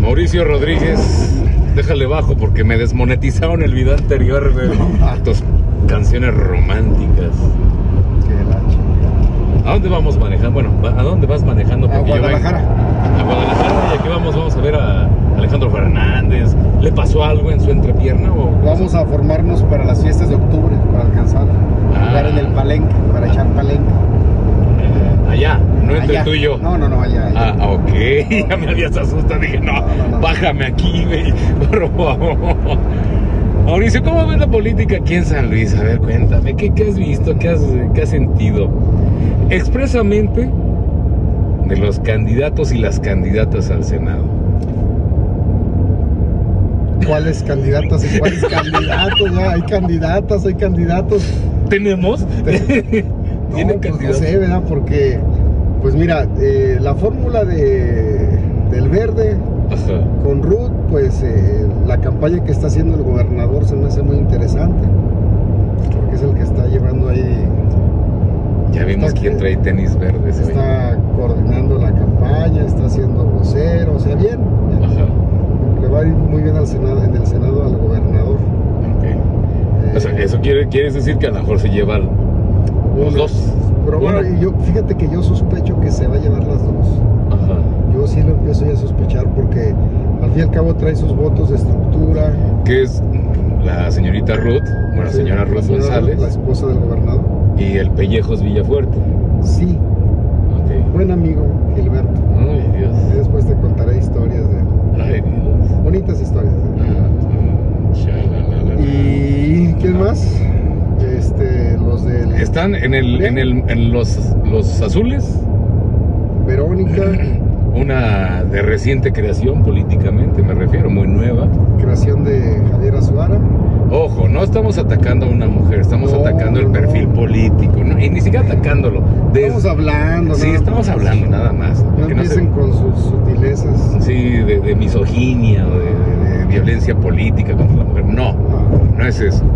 Mauricio Rodríguez, déjale bajo porque me desmonetizaron el video anterior de tus canciones románticas. ¿A dónde vamos manejando? Bueno, ¿a dónde vas manejando? Porque a Guadalajara. A Guadalajara, y aquí vamos a ver a Alejandro Fernández. ¿Le pasó algo en su entrepierna? ¿O vamos a formarnos para las fiestas de octubre, para alcanzar, jugar en el palenque, para echar palenque. Allá, no entre allá. Tú y yo. No, allá. Ah, ok. Ya me habías asustado. Dije, no, bájame aquí, güey, por favor. Mauricio, ¿cómo ves la política aquí en San Luis? A ver, cuéntame, ¿qué has visto? ¿Qué has sentido? Expresamente de los candidatos y las candidatas al Senado. ¿Cuáles candidatas y cuáles candidatos? Ya, hay candidatas, hay candidatos. ¿Tenemos? ¿Tienen candidatos? No sé, ¿verdad? Porque, pues mira, la fórmula del Verde, ajá, con Ruth, pues la campaña que está haciendo el gobernador se me hace muy interesante, porque es el que está llevando ahí. Ya vimos quién trae tenis verdes. Está coordinando la campaña, está haciendo vocero, o sea, bien. Ajá. Le va a ir muy bien al Senado, en el Senado al gobernador. Okay. O sea, eso quiere decir que a lo mejor se llevan los dos. Pero bueno, fíjate que yo sospecho que se va a llevar las dos. Ajá. Yo sí lo empiezo ya a sospechar porque al fin y al cabo trae sus votos de estructura. Que es la señorita Ruth, bueno, sí, señora Ruth González, la esposa del gobernador. Y el Pellejos Villafuerte. Sí. Okay. Buen amigo, Gilberto. Ay, Dios. Y después te contaré historias de él. Ay, Dios. Bonitas historias de él. ¿Y quién más? Los del... Están en los azules. Verónica. Una de reciente creación políticamente, me refiero, muy nueva. Creación de Javier Azuara. Ojo, no estamos atacando a una mujer, estamos atacando el perfil político, ¿no? Y ni siquiera atacándolo. Estamos hablando, sí, estamos hablando nada más. No empiecen con sus sutilezas. Sí, de misoginia o de violencia política contra la mujer. No es eso.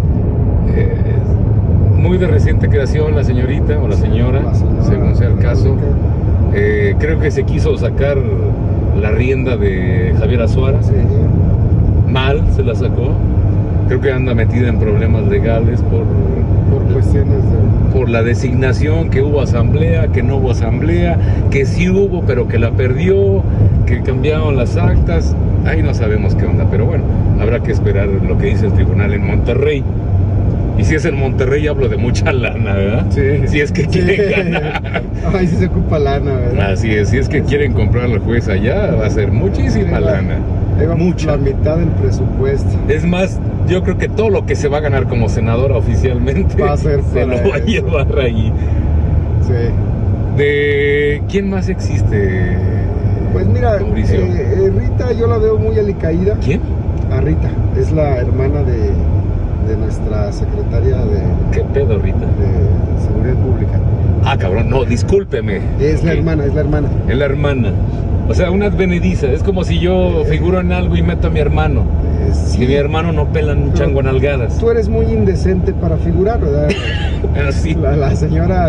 Muy de reciente creación la señorita o la señora, según sea el caso. Creo que se quiso sacar la rienda de Javier Azuara. Sí. Mal se la sacó. Creo que anda metida en problemas legales por cuestiones por la designación, que hubo asamblea, que no hubo asamblea, que sí hubo pero que la perdió, que cambiaron las actas. Ahí no sabemos qué onda, pero bueno, habrá que esperar lo que dice el tribunal en Monterrey. Y si es en Monterrey hablo de mucha lana, ¿verdad? Sí. Si es que quieren ganar. Ay, sí se ocupa lana, ¿verdad? Así es, si es que quieren comprar al juez allá, va a ser muchísima lana. Mucha. La mitad del presupuesto. Es más, yo creo que todo lo que se va a ganar como senadora oficialmente va a ser se lo va a llevar ahí. Sí. ¿De quién más existe? Pues mira, Rita yo la veo muy alicaída. ¿Quién? A Rita, es la hermana de nuestra secretaria de... ¿Qué pedo, Rita? De Seguridad Pública. Ah, cabrón, no, discúlpeme. Es la hermana. Es la hermana. O sea, una advenediza. Es como si yo figuro en algo y meto a mi hermano. Sí. Y mi hermano no pela un chango en nalgadas. Tú eres muy indecente para figurar, ¿verdad? Sí. La señora,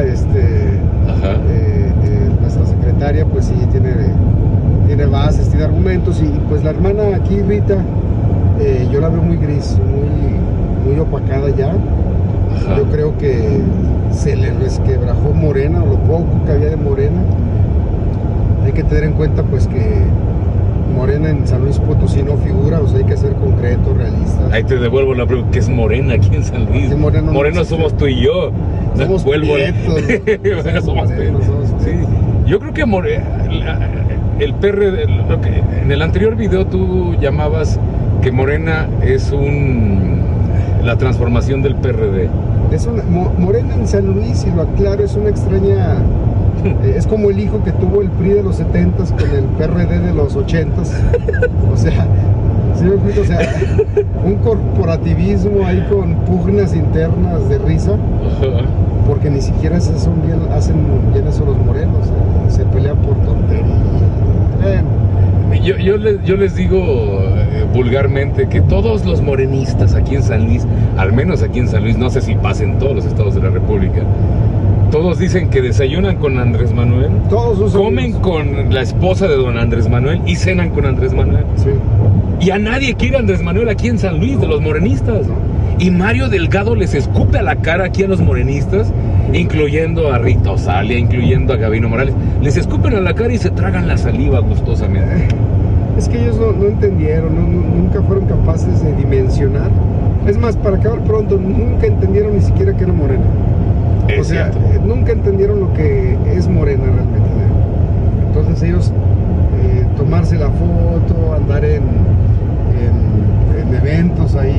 nuestra secretaria, pues sí, tiene bases, tiene argumentos. Y pues la hermana aquí, Rita, yo la veo muy gris, muy opacada ya. Ajá. Yo creo que se le resquebrajó Morena, o lo poco que había de Morena. Hay que tener en cuenta pues que Morena en San Luis Potosí no figura, o sea, hay que ser concreto, realista. Ahí te devuelvo la pregunta, ¿qué es Morena aquí en San Luis? Moreno somos tú y yo. Somos prietos. Sí. Yo creo que el PRD, en el anterior video tú llamabas que Morena es la transformación del PRD. Morena en San Luis, y lo aclaro, es una extraña... es como el hijo que tuvo el PRI de los 70s con el PRD de los 80s. O sea, ¿sí me explico? O sea, un corporativismo ahí con pugnas internas de risa, porque ni siquiera hacen bien eso los morenos. Se pelean por tonterías. Yo les digo vulgarmente que todos los morenistas aquí en San Luis, al menos aquí en San Luis, no sé si pasa en todos los estados de la República, Todos dicen que desayunan con Andrés Manuel, Todos sus comen amigos. con la esposa de don Andrés Manuel y cenan con Andrés Manuel. Sí. Y a nadie quiere Andrés Manuel aquí en San Luis, de los morenistas. Y Mario Delgado les escupe a la cara aquí a los morenistas, incluyendo a Rita Osalia, incluyendo a Gabino Morales. Les escupen a la cara y se tragan la saliva gustosamente. Es que ellos no entendieron, nunca fueron capaces de dimensionar. Es más, para acabar pronto, nunca entendieron ni siquiera que era Morena. Es O sea, cierto. nunca entendieron lo que es Morena realmente. Entonces ellos, tomarse la foto, andar en eventos ahí,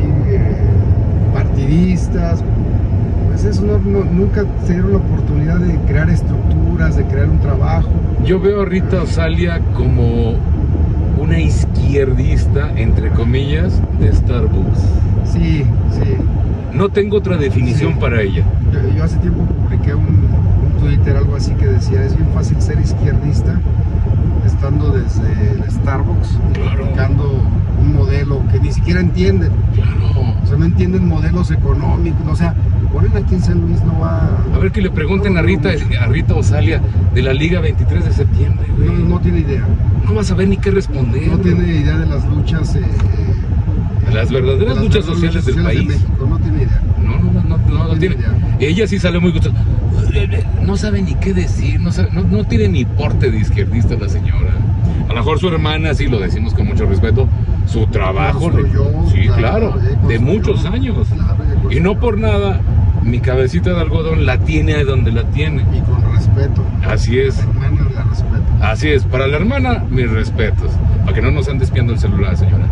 partidistas, pues eso nunca se dieron la oportunidad de crear estructuras, de crear un trabajo. Yo veo a Rita Osalia como una izquierdista, entre comillas, de Starbucks. Sí, sí. No tengo otra definición Sí. para ella. Yo hace tiempo publiqué un Twitter, algo así, que decía, es bien fácil ser izquierdista estando desde el Starbucks, Claro. aplicando un modelo que ni siquiera entienden. Claro. O sea, no entienden modelos económicos. O sea, Morena aquí en San Luis no va... A ver que le pregunten a Rita Osalia de la Liga 23 de septiembre, güey. No tiene idea. No vas a ver ni qué responder. No tiene idea de las luchas... Las verdaderas de las luchas sociales del de país. México. No tiene idea. No tiene. idea. Ella sí sale muy gustosa. No sabe ni qué decir, no tiene ni porte de izquierdista la señora. A lo mejor su hermana, sí lo decimos con mucho respeto, su trabajo. Sí, claro, de muchos años. Claro, Y no por nada, mi cabecita de algodón la tiene donde la tiene. Y con respeto. Así es. A la hermana la respeto. Así es, para la hermana, mis respetos. Para que no nos ande espiando el celular, señora.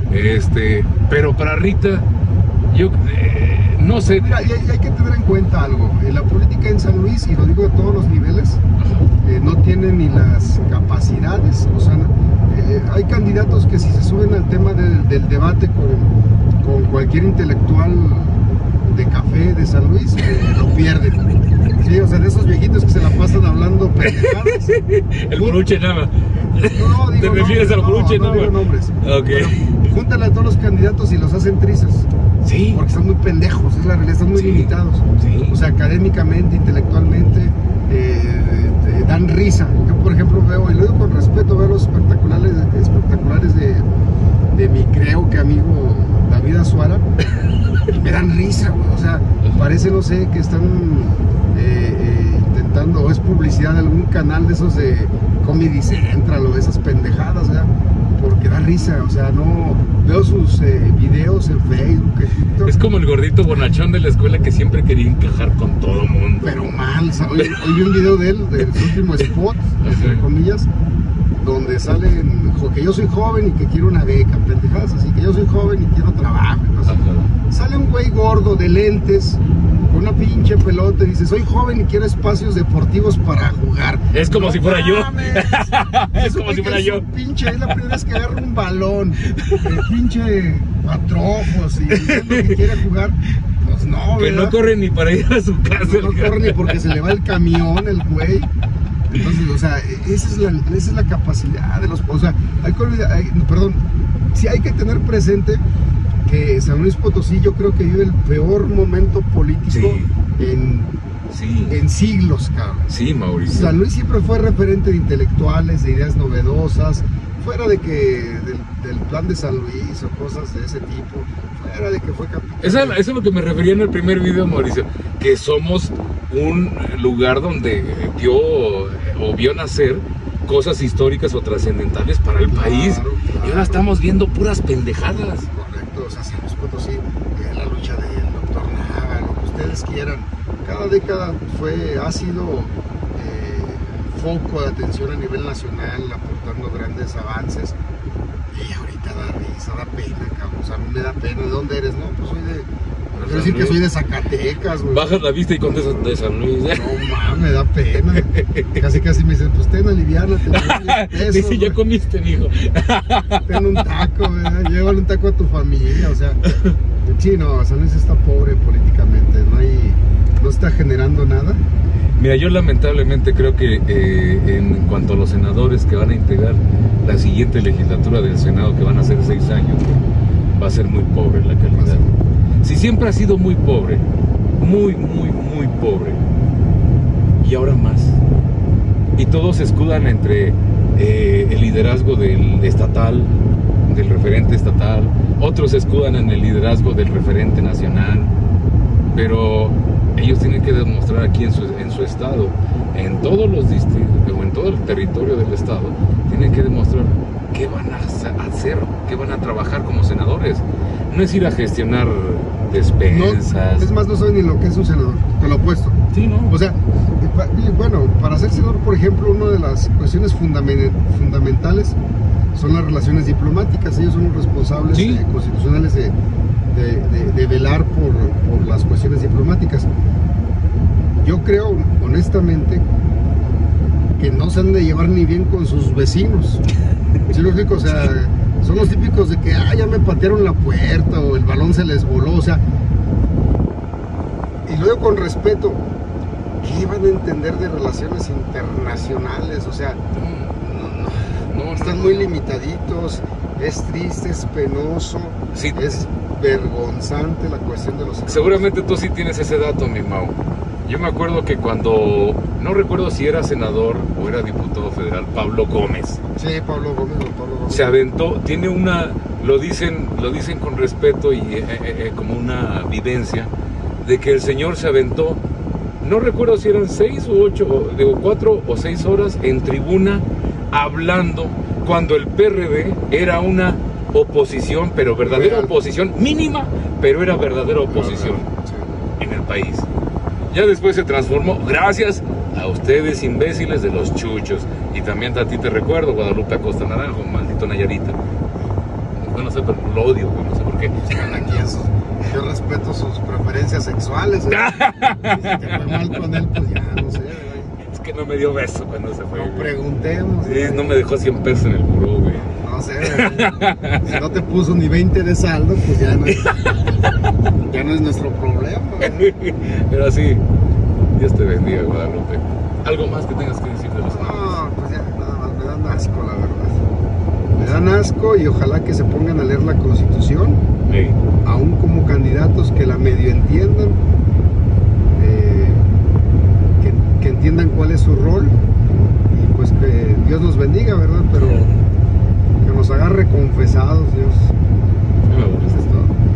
Pero para Rita, yo no sé. Mira, y hay que tener en cuenta algo. La política en San Luis, y lo digo de todos los niveles, no tiene ni las capacidades. O sea, hay candidatos que si se suben al tema del debate con cualquier intelectual de café de San Luis, lo pierden. Sí, o sea, de esos viejitos que se la pasan hablando pendejadas. El Boruche nada. No, digo, ¿Te refieres al Boruche no digo nombres. Ok. Pero júntale a todos los candidatos y los hacen trizas. Sí. Porque están muy pendejos, es la realidad, están muy Sí, limitados. sí. O sea, académicamente, intelectualmente, dan risa. Yo, por ejemplo, veo, y lo digo con respeto, veo los espectaculares de mi creo que amigo David Azuara, y me dan risa, güey. O sea, parece, no sé, que están intentando, o es publicidad de algún canal de esos de Comedy Central o de esas pendejadas, o sea, porque da risa. O sea, no veo sus videos en Facebook, en TikTok. Es como el gordito bonachón de la escuela que siempre quería encajar con todo mundo. Pero mal, o sea, hoy vi un video de él, del último spot, entre comillas, donde salen que yo soy joven y que quiero una beca, pendejadas así, que yo soy joven y quiero trabajo. No sé. Sale un güey gordo de lentes, con una pinche pelota, y dice, soy joven y quiero espacios deportivos para jugar. Es como si fuera yo. mames. Es como si fuera yo. Pinche, es la primera vez que agarra un balón, el pinche patrojos, y es lo que quiere jugar. Pues no, Que ¿verdad? no corre ni para ir a su casa. No corre ni porque se le va el camión, el güey. Entonces, o sea, esa es la capacidad de los... O sea, hay que olvidar, sí hay que tener presente que San Luis Potosí, yo creo que vive el peor momento político en siglos, cabrón. Sí, Mauricio. San Luis siempre fue referente de intelectuales, de ideas novedosas, fuera de que del plan de San Luis o cosas de ese tipo, fuera de que fue capital. Eso es lo que me refería en el primer video, Mauricio, que somos un lugar donde vio nacer cosas históricas o trascendentales para el país. Claro. Y ahora estamos viendo puras pendejadas. Correcto, o sea, San Luis Potosí, la lucha del doctor Naga, lo que ustedes quieran. Cada década ha sido foco de atención a nivel nacional, aportando grandes avances. Y ahorita da risa, da pena, cabrón. O sea, a mí me da pena. ¿De dónde eres? No, pues soy quiero decir que soy de Zacatecas, güey. Bajas la vista y contestas de San Luis. No mames, me da pena. Casi me dicen, pues ten, aliviánate. Dice, ya comiste, mijo. Ten un taco, ¿verdad? Llévale un taco a tu familia. O sea, sí, no, San Luis está pobre políticamente. No está generando nada. Mira, yo lamentablemente creo que en cuanto a los senadores que van a integrar la siguiente legislatura del Senado, que van a ser 6 años, va a ser muy pobre la calidad. Si siempre ha sido muy pobre, muy pobre, y ahora más. Y todos se escudan entre el liderazgo del estatal, del referente estatal, otros se escudan en el liderazgo del referente nacional, pero ellos tienen que demostrar aquí en su estado, en todos los distritos o en todo el territorio del estado, tienen que demostrar qué van a hacer, qué van a trabajar como senadores. No es ir a gestionar despensas. No, es más, no saben ni lo que es un senador, te lo apuesto. Sí, ¿no? O sea, bueno, para ser senador, por ejemplo, una de las cuestiones fundamentales son las relaciones diplomáticas. Ellos son los responsables Sí. constitucionales de velar por las cuestiones diplomáticas. Yo creo, honestamente, que no se han de llevar ni bien con sus vecinos. ¿Sí lo explico? O sea, son los típicos de que ya me patearon la puerta o el balón se les voló, o sea. Y lo digo con respeto, ¿qué van a entender de relaciones internacionales? O sea, no, están muy limitaditos, es triste, es penoso, Sí. es vergonzante la cuestión de los senadores. Seguramente tú sí tienes ese dato, mi Mau. Yo me acuerdo que cuando, no recuerdo si era senador o era diputado federal, Pablo Gómez, Sí, Pablo Gómez, don Pablo Gómez. se aventó, tiene una, lo dicen con respeto y como una vivencia, de que el señor se aventó, no recuerdo si eran 6 u 8, digo 4 o 6 horas en tribuna hablando cuando el PRD era una oposición, pero verdadera Real. oposición, mínima, pero era verdadera oposición Sí. en el país. Ya después se transformó, gracias a ustedes imbéciles de los chuchos. Y también a ti te recuerdo, Guadalupe Acosta Naranjo, maldito Nayarita. Bueno, no sé, pero lo odio, güey, no sé por qué. Aquí yo respeto sus preferencias sexuales. Y si te fue mal con él, pues ya no sé, ¿verdad? Es que no me dio beso cuando se fue. No güey. preguntemos. Sí, no me dejó 100 pesos en el buró, güey. No sé, ¿verdad? Si no te puso ni 20 de saldo, pues ya no es nuestro problema. Pero así, Dios te bendiga, Guadalupe. ¿Algo más que tengas que decir de los senadores? No, pues ya, nada más me dan asco, la verdad. Me dan asco y ojalá que se pongan a leer la Constitución, Sí. aún como candidatos que la medio entiendan, que entiendan cuál es su rol y pues que Dios nos bendiga, ¿verdad? Pero que nos agarre confesados, Dios. No me gusta. Eso es todo.